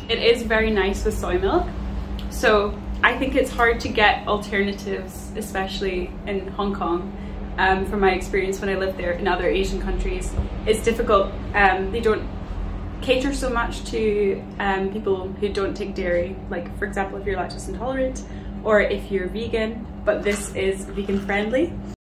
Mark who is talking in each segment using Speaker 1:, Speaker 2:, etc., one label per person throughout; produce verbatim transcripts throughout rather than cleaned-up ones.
Speaker 1: it is very nice with soy milk. So I think it's hard to get alternatives, especially in Hong Kong. Um, from my experience when I lived there, in other Asian countries, it's difficult. Um, they don't cater so much to um, people who don't take dairy, like for example if you're lactose intolerant or if you're vegan, but this is vegan friendly.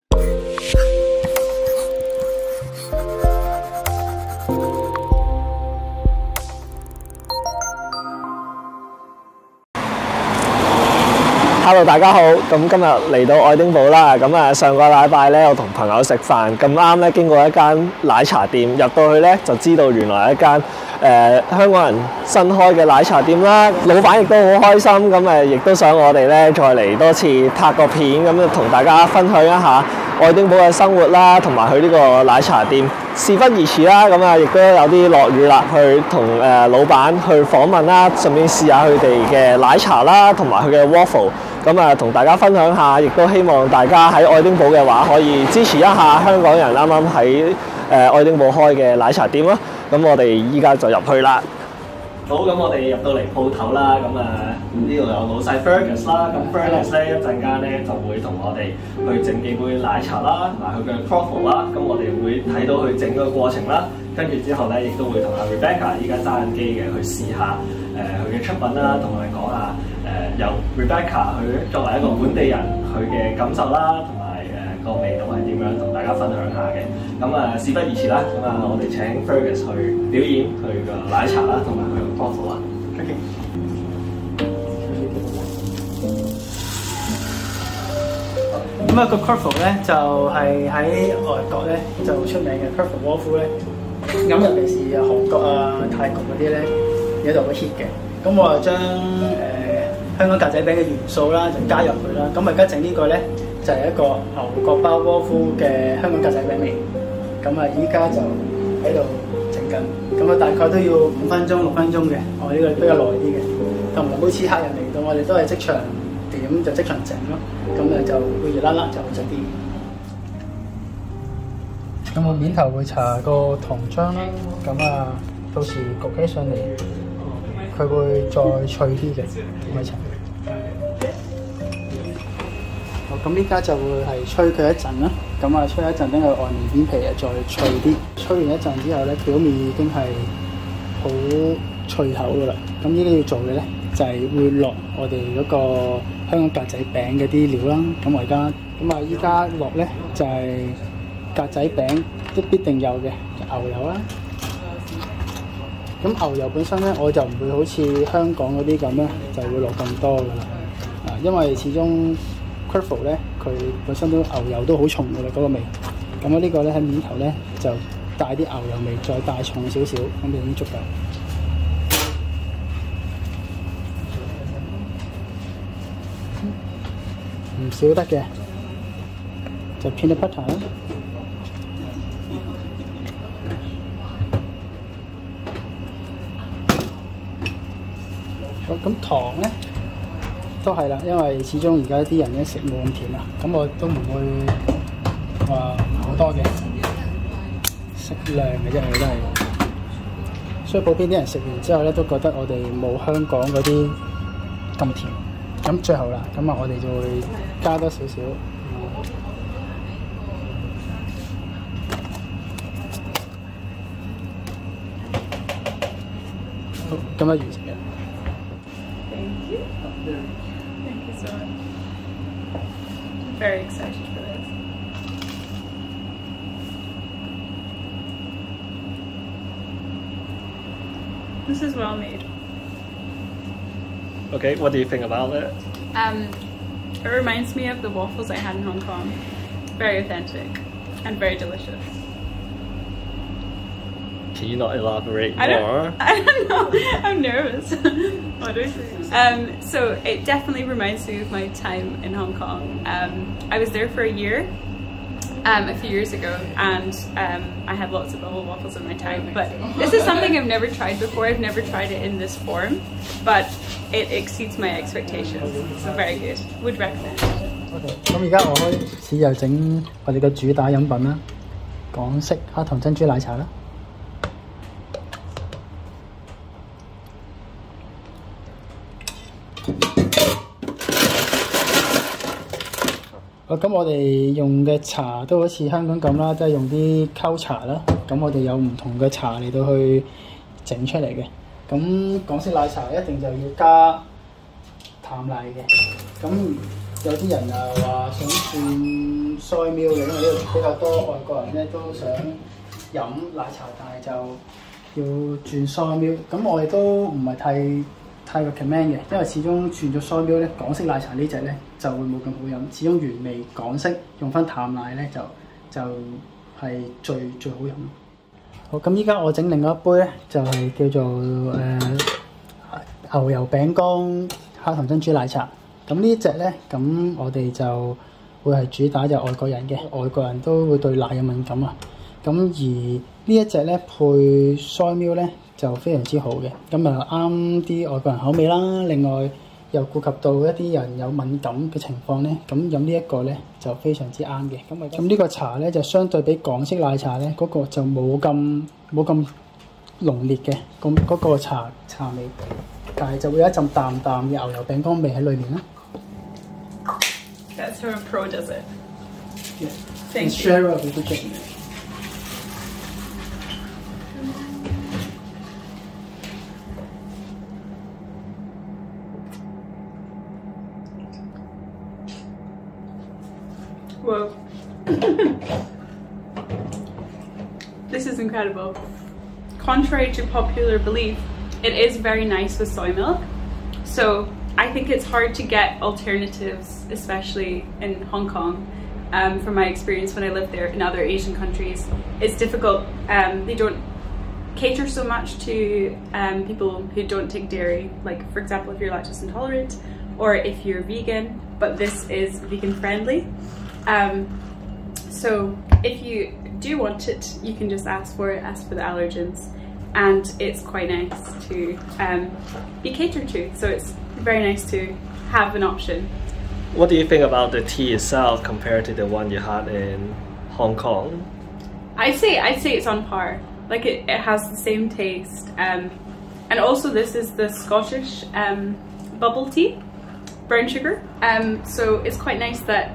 Speaker 2: Hello， 大家好。咁今日嚟到愛丁堡啦。咁啊，上個禮拜咧，我同朋友食飯，咁啱咧經過一間奶茶店，入到去咧就知道原來係一間誒、呃、香港人新開嘅奶茶店啦。老闆亦都好開心，咁誒亦都想我哋咧再嚟多次拍個片，咁同大家分享一下愛丁堡嘅生活啦，同埋去呢個奶茶店。事不宜遲啦，咁啊亦都有啲落雨啦，去同誒老闆去訪問啦，順便試下佢哋嘅奶茶啦，同埋佢嘅 waffle。咁啊，同大家分享下，亦都希望大家喺愛丁堡嘅話，可以支持一下香港人啱啱喺誒愛丁堡開嘅奶茶店啦。咁我哋依家就入去啦。好，咁我哋入到嚟鋪頭啦。咁啊，呢度有老細 Fergus 啦。咁 Fergus 咧一陣間咧就會同我哋去整幾杯奶茶啦，同埋佢嘅 croffle 啦。咁我哋會睇到佢整個過程啦。跟住之後咧，亦都會同阿 Rebecca 依家揸緊機嘅去試下誒佢嘅出品啦，同我哋講下。誒、呃、由 Rebecca 佢作為一個本地人，佢嘅感受啦，同埋誒個味道係點樣，同大家分享下嘅。咁啊，事不宜遲啦，咁啊，我哋請 Fergus 去表演佢個奶茶啦，同埋佢個 croffle 啦。OK。
Speaker 3: 咁啊，個 croffle 咧就係、是、喺外國咧就出名嘅 croffle waffle 咧。咁尤其是韓國啊、泰國嗰啲咧有度好 hit 嘅。咁我就將誒、呃、香港格仔餅嘅元素啦，就加入去啦。咁而家整呢個咧就係、是、一個牛角包 waffle 嘅香港格仔餅味。咁啊，依家就喺度整緊。咁啊，大概都要五分鐘、六分鐘嘅。我呢個比較耐啲嘅。同埋每次客人嚟到，我哋都係即場點就即場整咯。咁啊，就會熱辣辣就好食啲。咁我面頭會搽個糖漿啦。咁啊，到時焗起上嚟。佢會再脆啲嘅，咪茶。好，咁依家就會係吹佢一陣啦。咁啊，吹一陣，等佢外面邊皮啊再脆啲。吹完一陣之後咧，表面已經係好脆口噶啦。咁依家要做嘅咧，就係、是、會落我哋嗰個香港格仔餅嘅啲料啦。咁我而家，咁啊依家落咧就係、是、格仔餅都必定有嘅牛油啦。咁牛油本身咧，我就唔會好似香港嗰啲咁咧，就會落咁多噶啦。啊，因為始終 croffle 咧，佢本身都牛油都好重噶啦嗰個味。咁啊，呢個咧喺面頭咧就帶啲牛油味，再帶重少少，咁就已經足夠。唔少得嘅，就 peanut butter 啦。咁糖咧都係啦，因為始終而家啲人咧食冇咁甜啊，咁我都唔會話好多嘅，適量嘅啫，我都係。所以普遍啲人食完之後咧，都覺得我哋冇香港嗰啲咁甜。咁最後啦，咁啊我哋就會加多少少。好，咁啊完成嘅。
Speaker 1: Thank you so much. I'm very excited for this. This is well made.
Speaker 2: Okay, what do you think about it?
Speaker 1: Um, it reminds me of the waffles I had in Hong Kong. Very authentic and very delicious.
Speaker 2: Can you not elaborate
Speaker 1: I
Speaker 2: more?
Speaker 1: don't, I don't know. I'm nervous. What do I say? Um, so it definitely reminds me of my time in Hong Kong. Um, I was there for a year, um, a few years ago, and um, I had lots of bubble waffles in my time. But this is something I've never tried before. I've never tried it in this form, but it exceeds my expectations. So very good. Would recommend.
Speaker 3: OK， 咁而家我開始就整我哋嘅主打飲品啦，港式黑糖珍珠奶茶啦。 咁我哋用嘅茶都好似香港咁啦，都係用啲溝茶啦。咁我哋有唔同嘅茶嚟到去整出嚟嘅。咁港式奶茶一定就要加淡奶嘅。咁有啲人又話想轉 soy milk 嘅，因為呢度比較多外國人咧都想飲奶茶，但係就要轉 soy milk。咁我哋都唔係太太 recommend 嘅，因為始終轉咗 soy milk 咧，港式奶茶呢隻咧就會冇咁好飲。始終原味港式用翻淡奶咧就就係、是、最最好飲。好，咁依家我整另外一杯咧，就係、是、叫做誒、呃、牛油餅乾黑糖珍珠奶茶。咁呢隻咧，咁我哋就會係主打就外國人嘅，外國人都會對奶有敏感啊。咁而呢一隻咧配 soy milk 咧就非常之好嘅，咁啊啱啲外國人口味啦。另外又顧及到一啲人有敏感嘅情況咧，咁飲呢一個咧就非常之啱嘅。咁啊，咁呢個茶咧就相對比港式奶茶咧嗰、那個就冇咁冇咁濃烈嘅，咁、那、嗰個茶茶味，但係就會有一陣淡淡嘅牛油餅乾味喺裏面啦。
Speaker 1: That's how a pro does it.
Speaker 3: Yeah.
Speaker 1: Thank
Speaker 3: and
Speaker 1: you.
Speaker 3: share of the chicken.
Speaker 1: Whoa. This is incredible. Contrary to popular belief, it is very nice with soy milk. So I think it's hard to get alternatives, especially in Hong Kong. Um, from my experience when I lived there in other Asian countries, it's difficult. Um, they don't cater so much to um, people who don't take dairy, like for example if you're lactose intolerant or if you're vegan, but this is vegan friendly. Um, so if you do want it, you can just ask for it, ask for the allergens, and it's quite nice to um, be catered to. So it's very nice to have an option.
Speaker 2: What do you think about the tea itself compared to the one you had in Hong Kong?
Speaker 1: I'd say I'd say it's on par. Like it, it has the same taste, um, and also this is the Scottish um, bubble tea, brown sugar. Um, so it's quite nice that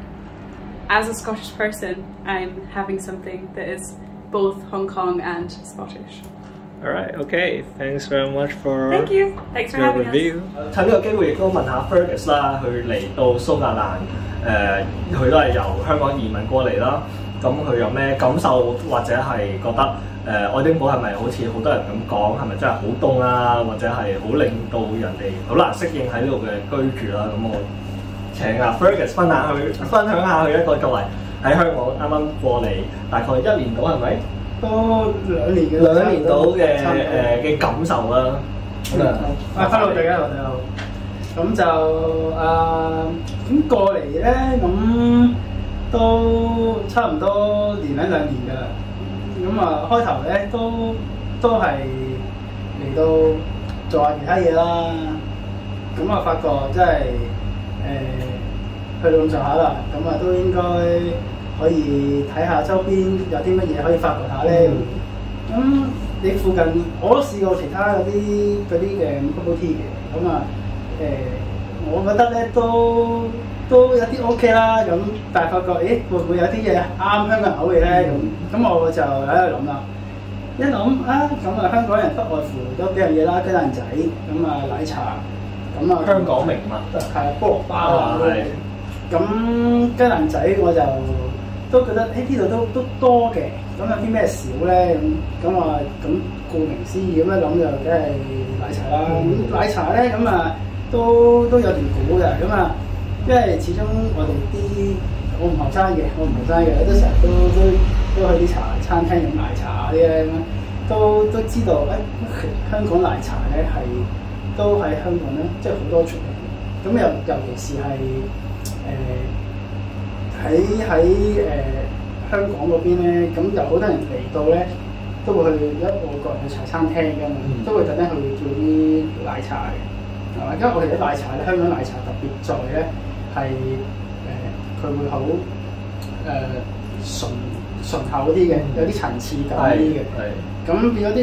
Speaker 1: as a Scottish person, I'm having something that is both Hong Kong and Scottish.
Speaker 2: Alright, okay. Thanks very much for
Speaker 1: Thank you. Thanks for
Speaker 2: your
Speaker 1: having
Speaker 2: review.
Speaker 1: us.
Speaker 2: 趁呢個機會亦都問下 Fergus 啦，佢嚟到蘇格蘭，誒、佢都係由香港移民過嚟啦。咁佢有咩感受，或者係覺得誒、愛丁堡係咪好似好多人咁講，係咪真係好凍啊，或者係好令到人哋好難適應喺呢度嘅居住啦？咁我請阿 Fergus 分享佢分享下佢一個作為喺香港啱啱過嚟大概一年到係咪？
Speaker 3: 都兩年嘅
Speaker 2: 兩年到嘅誒嘅感受啦。咁啊，
Speaker 3: 啊，hello大家好，大家好。咁就誒咁過嚟咧，咁都差唔多年零兩年㗎啦。咁啊開頭咧都都係嚟到做下其他嘢啦。咁啊發覺真係誒、去到咁上下啦，咁啊都應該可以睇下周邊有啲乜嘢可以發掘下咧。咁、嗯、你附近我都試過其他嗰啲嗰啲嘅 bubble tea 嘅，咁啊誒，我覺得咧都都有啲 OK 啦。咁但係發覺，誒會唔會有啲嘢啱香港人口味咧？咁咁我就喺度諗啦。一諗啊，咁啊香港人不外乎都幾樣嘢啦，雞蛋仔，咁啊奶茶，咁啊
Speaker 2: 香港名物
Speaker 3: 係菠蘿包啊。
Speaker 2: 係。
Speaker 3: 咁雞蛋仔我就都覺得誒呢度都都多嘅，咁有啲咩少咧？咁咁啊咁顧名思義咁樣諗就梗係奶茶啦。咁、奶茶咧咁啊都都有段古嘅，咁啊因為始終我哋啲我唔後生嘅，我唔後生嘅，都成日都都都去啲茶餐廳飲奶茶嗰啲咧，都都知道誒、哎、香港奶茶咧係都喺香港咧，即係好多出名嘅。咁尤尤其是係誒喺喺誒香港嗰邊咧，咁有好多人嚟到咧，都會去一外國人去茶餐廳㗎嘛，嗯、都會特登去叫啲奶茶嘅，係嘛？因為我哋啲奶茶咧，香港奶茶特別在咧係誒佢會好誒純純厚啲嘅，有啲層次感啲嘅。咁變咗啲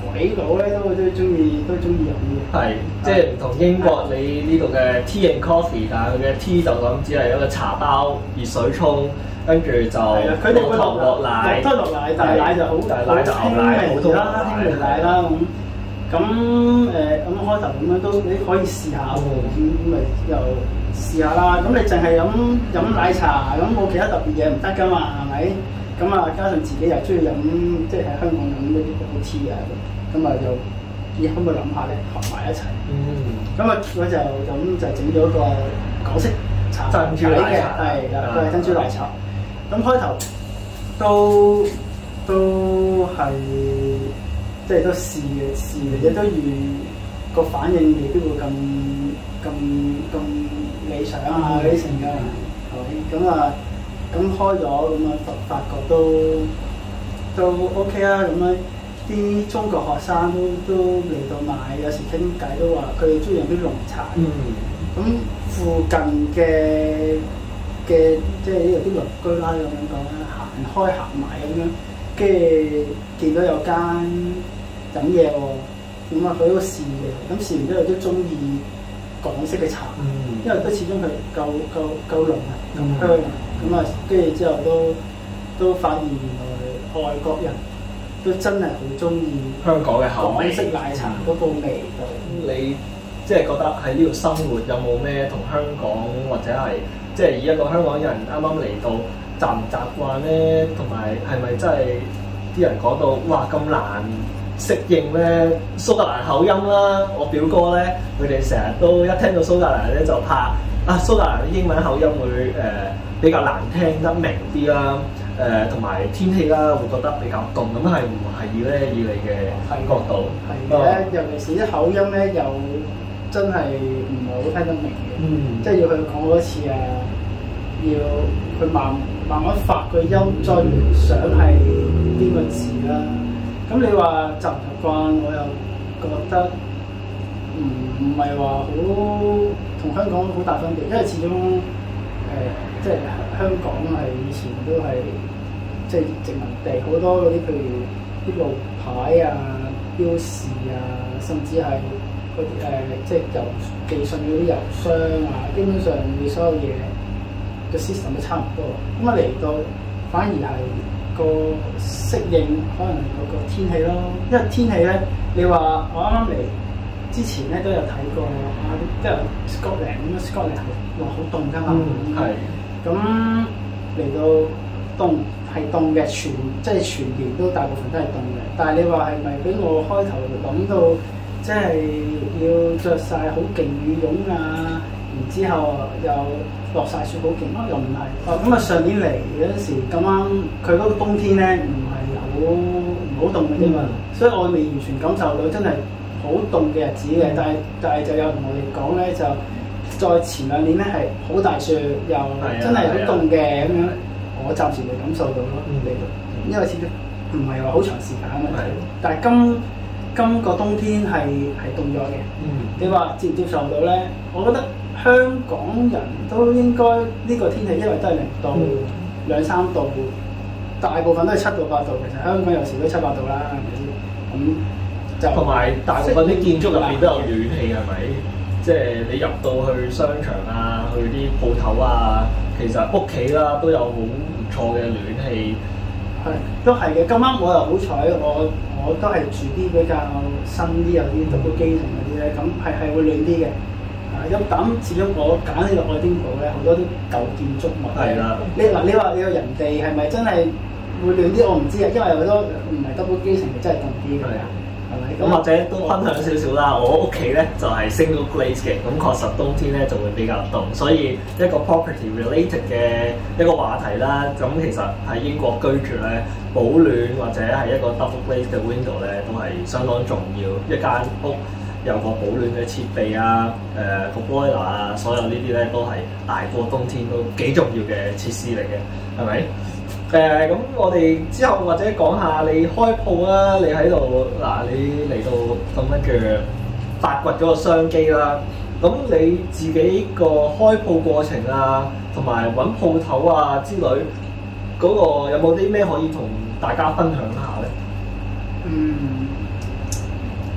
Speaker 3: 鬼佬咧都都中意都中意飲嘅。
Speaker 2: 係，即係唔同英國你呢度嘅 tea and coffee，但係佢嘅 tea 就咁只係一個茶包熱水沖，跟住就
Speaker 3: 佢哋會落
Speaker 2: 落奶，
Speaker 3: 都落奶，但係奶就好，
Speaker 2: 但係奶就牛奶，普通
Speaker 3: 啦，輕微奶啦咁。咁誒咁開頭咁樣都你可以試下喎，咁咪又試下啦。咁你淨係飲飲奶茶，咁冇其他特別嘢唔得噶嘛，係咪？咁啊，加上自己又中意飲，即係喺香港飲嗰啲 bubble tea 啊，咁啊就咦可唔可以諗下咧，合埋一齊？嗯。咁啊，我就咁就整咗個港式茶
Speaker 2: 珍珠奶茶，
Speaker 3: 係啦，都係珍珠奶茶。咁開頭都都係。即係都試嘅試嘅啫，都預個反應未必會咁咁咁理想啊嗰啲成㗎，係咪？咁啊，咁開咗咁啊，發發覺都都 OK 啊，咁樣啲中國學生都都嚟到買，有時傾偈都話佢哋中意飲啲濃茶。嗯。咁附近嘅嘅即係呢度啲鄰居啦，咁樣講啦，行開行埋咁樣，跟住見到有間飲嘢喎，咁啊佢都試嘅，咁試完之後都中意港式嘅茶，嗯、因為都始終佢夠夠夠濃啊，咁香啊，咁啊跟住之後都都發現原來外國人都真係好中意
Speaker 2: 香港嘅口味，
Speaker 3: 港式奶茶嗰個味道。
Speaker 2: 你即係覺得喺呢度生活有冇咩同香港或者係即係以一個香港人啱啱嚟到習唔習慣咧？同埋係咪真係啲人講到哇咁難適應咧？蘇格蘭口音啦，我表哥咧佢哋成日都一聽到蘇格蘭咧就怕啊，蘇格蘭啲英文口音會誒、呃、比較難聽得明啲啦，誒同埋天氣啦會覺得比較凍，咁係唔係咧？以你嘅角度
Speaker 3: 係嘅，尤其是啲口音咧又真係唔係好聽得明嘅，嗯、即係要佢講多次啊，要佢慢慢慢發個音，再聯想係邊個字啦。咁你話習唔習慣，我又覺得唔唔係話好同香港好大分別，因為始終誒、呃、即係香港係以前都係即係殖民地，好多嗰啲譬如啲路牌啊、標示啊，甚至係嗰啲誒即係郵寄信嗰啲郵箱啊，基本上你所有嘢嘅 system 都差唔多。咁啊嚟到反而係個適應可能嗰個天氣咯，因為天氣咧，你話我啱啱嚟之前咧都有睇過啊，即係 Scotland 咁樣 Scotland 係話好凍㗎嘛，係咁嚟到凍係凍嘅，全即係全年都大部分都係凍嘅。但係你話係咪俾我開頭諗到即係要着晒好勁羽絨啊，然之後又落晒雪好勁咯，又唔係。哦，咁啊上年嚟嗰陣時咁啱，佢嗰個冬天咧唔係好唔好凍嘅啫嘛，嗯、所以我未完全感受到真係好凍嘅日子嘅。嗯、但係但係就有同我哋講咧，就再前兩年咧係好大雪，又真係好凍嘅咁樣。我暫時未感受到咯，嚟到、嗯，因為始終唔係話好長時間啊嘛。嗯、但係今今個冬天係係凍咗嘅。嗯、你話接唔接受到咧？我覺得。香港人都應該呢個天氣，因為都係零度、嗯、兩三度，大部分都係七到八度。其實香港有時都七八度啦，係咪先？咁、嗯、就同埋大部分啲建築入邊都有暖氣，係咪？即係你入到去商場啊，去啲鋪頭啊，其實屋企啦都有好唔錯嘅暖氣。係，都係嘅。咁啱我又好彩，我我都係住啲比較新啲，有啲獨居基層嗰啲咧，咁係係會暖啲嘅。咁咁始終我揀呢個愛丁堡咧，好多啲舊建築物。係啦。你嗱，你話你個人哋係咪真係會暖啲？我唔知啊，因為有好多唔係 double 基層嘅，真係凍啲嘅。係啊。係咪？咁或者都分享少少啦。我屋企咧就係 single glaze 嘅，咁確實冬天咧就會比較凍，所以一個 property related 嘅一個話題啦。咁其實喺英國居住咧，保暖或者係一個 double glaze 嘅 window 咧，都係相當重要。一間屋有個保暖嘅設備啊，誒、呃、個 boiler 啊，所有呢啲咧都係大過冬天都幾重要嘅設施嚟嘅，係咪？誒咁、呃、我哋之後或者講下你開鋪啦，你喺度嗱，你嚟到咁樣嘅發掘咗個商機啦，咁你自己個開鋪過程啊，同埋揾鋪頭啊之類，嗰、那個有冇啲咩可以同大家分享下咧？嗯。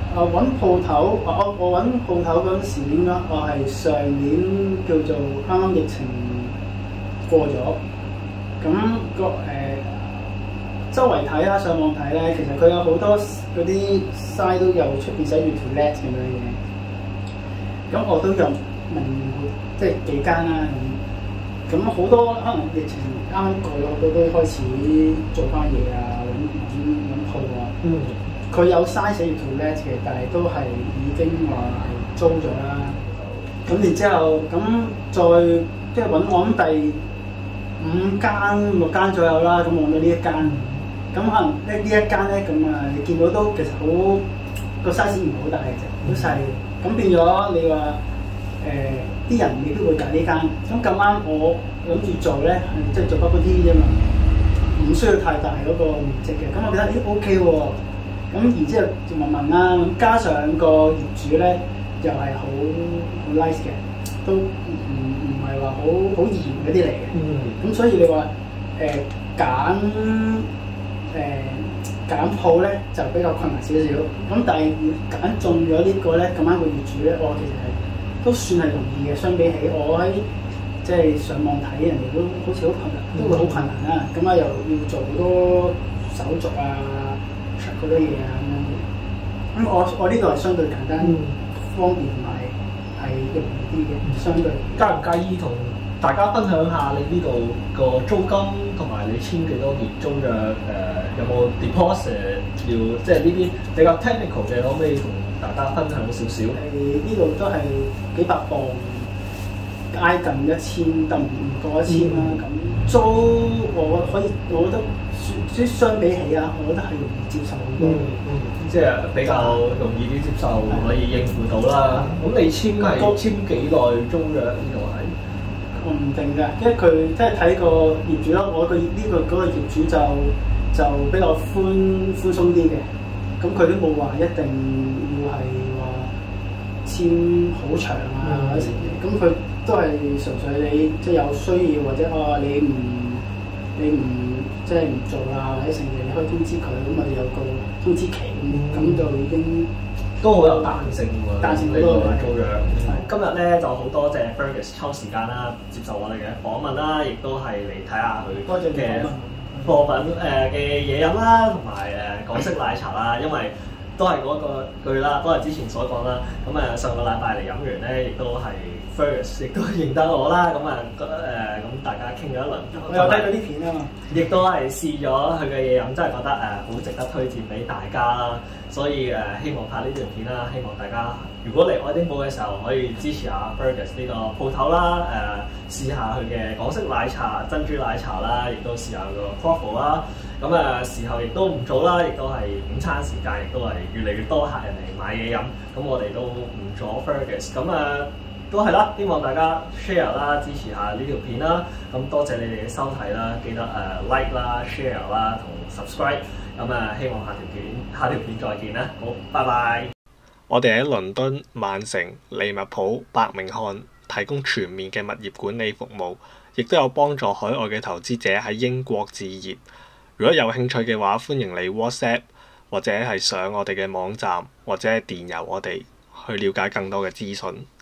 Speaker 3: 誒揾鋪頭，我我揾鋪頭嗰陣時點講？我係上年叫做啱啱疫情過咗，咁、個誒、呃、周圍睇啦，上網睇咧，其實佢有好多嗰啲 site 都有出邊寫住 to let 咁樣嘅，咁我都有問即係幾間啦咁，咁好多可能疫情啱啱過咗，好多都開始做翻嘢啊，揾揾揾鋪啊。嗯。佢有 size 寫住 to let 嘅，但係都係已經話係租咗啦。咁然之後，咁再即係揾我諗第五間六間左右啦。咁我揾到呢一間，咁可能呢呢一間咧，咁啊你見到都其實好個 size 唔係好大嘅啫，好細。咁變咗你話誒啲人未必會揀呢間。咁咁啱我諗住做咧，即係做 bubble tea 啫嘛，唔需要太大嗰個面積嘅。咁我覺得咦 OK 喎。咁然之後就問問啦，咁加上個業主咧又係好好 nice 嘅，都唔唔係話好好嚴嗰啲嚟嘅。咁、嗯、所以你話誒揀誒揀鋪咧就比較困難少少。咁但係揀中咗呢個咧，咁啱個業主咧，我其實係都算係容易嘅。相比起我喺即係上網睇人哋都好似好困難，都會好困難啦。咁啊又要做好多手續啊〜好多嘢啊咁樣，咁我我呢度係相對簡單、嗯、方便同埋係容易啲嘅，相對。
Speaker 2: 介唔介意同大家分享下你呢度個租金同埋你簽幾多年租約？誒、呃、有冇 deposit 要？即係呢啲比較 technical 嘅，可唔可以同大家分享少少？
Speaker 3: 係呢度都係幾百磅，挨近一千，但唔過一千啦。咁、嗯、租我可以，我覺得。即相比起啊，我覺得係容易接受好多，
Speaker 2: 嗯嗯、即係比較容易啲接受，嗯、可以應付到啦。咁、嗯、你簽係簽幾耐租約呢度係？
Speaker 3: 我唔定㗎，因為佢即係睇個業主咯。我、個呢、呢個嗰、嗰個業主就就比較寬寬鬆啲嘅，咁佢都冇話一定要係話簽好長啊或者成嘅。咁佢、嗯、都係純粹你即係有需要或者啊你唔你唔。即係唔做啦，或者成日你可以通知佢，咁咪有個通知期，咁、嗯、就已經
Speaker 2: 都好有彈性喎。
Speaker 3: 彈性
Speaker 2: 呢個租約。嗯、今日咧就好多謝 Fergus 抽時間啦，接受我哋嘅訪問啦，亦都係嚟睇下佢嘅貨品誒嘅嘢飲啦，同埋誒港式奶茶啦，因為都係嗰個句啦，都係之前所講啦。咁誒上個禮拜嚟飲完咧，亦都係。Fergus 亦都認得我啦，咁啊誒咁大家傾咗一輪，
Speaker 3: 我有睇嗰啲片啊嘛，
Speaker 2: 亦都係試咗佢嘅嘢飲，真係覺得誒好、呃、值得推薦俾大家啦。所以誒、呃、希望拍呢段片啦，希望大家如果嚟愛丁堡嘅時候可以支持下 Fergus 呢個鋪頭啦，誒、呃、試下佢嘅港式奶茶、珍珠奶茶啦，亦都試下個 coffee 啦。咁誒、呃、時候亦都唔早啦，亦都係午餐時間，亦都係越嚟越多客人嚟買嘢飲。咁我哋都唔阻 Fergus。咁、呃、誒。都係啦，希望大家 share 啦，支持下呢條片啦。咁多謝你哋嘅收睇啦，記得誒、uh, like 啦、share 啦同 subscribe。咁誒，希望下條片下條片再見啦。好，拜拜。我哋喺倫敦、曼城、利物浦、伯明翰提供全面嘅物業管理服務，亦都有幫助海外嘅投資者喺英國置業。如果有興趣嘅話，歡迎你 WhatsApp 或者係上我哋嘅網站或者係電郵我哋去了解更多嘅資訊。